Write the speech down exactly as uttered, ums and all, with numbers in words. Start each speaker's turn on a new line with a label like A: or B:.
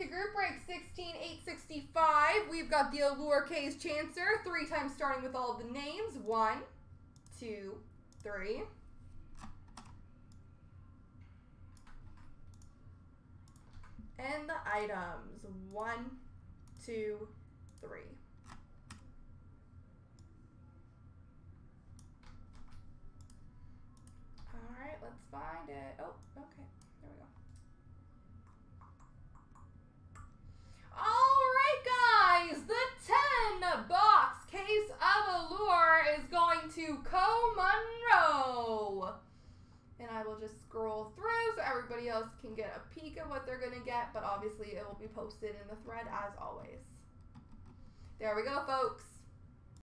A: group break sixteen eight sixty-five. We've got the Allure Case Chancer, three times starting with all of the names. One, two, three. And the items. One, two, three. All right, let's find it. Oh, okay. There we go. All right, guys. The ten box case of Allure is going to Co Monroe. And I will just scroll through so everybody else can get a peek at what they're going to get. But obviously, it will be posted in the thread as always. There we go, folks.